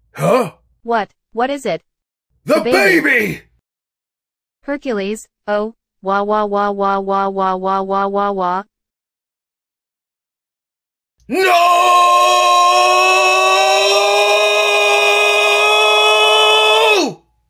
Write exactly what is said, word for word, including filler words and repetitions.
Huh? What? What is it? The, The baby. baby! Hercules, oh, wah wah wah wah wah wah wah wah wah wah. No!